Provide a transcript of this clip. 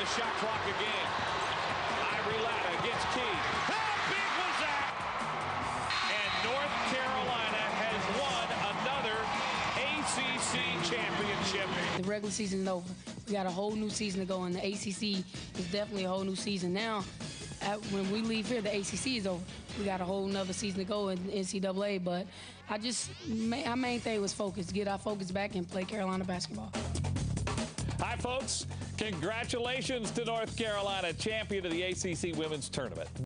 shot clock again. Ivory Latta against Key. How big was that? And North Carolina has won another ACC championship. The regular season is over. We got a whole new season to go, and the ACC is definitely a whole new season. Now, when we leave here, the ACC is over. We got a whole nother season to go in NCAA, but our main thing was focus, get our focus back and play Carolina basketball. Hi, folks. Congratulations to North Carolina, champion of the ACC Women's Tournament.